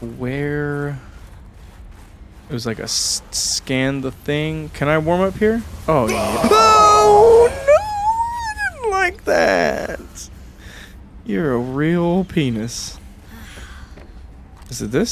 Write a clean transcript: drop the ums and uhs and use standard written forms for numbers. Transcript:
where it was like a scan the thing. Can I warm up here? Oh yeah. Oh no, I didn't like that. You're a real penis. Is it this?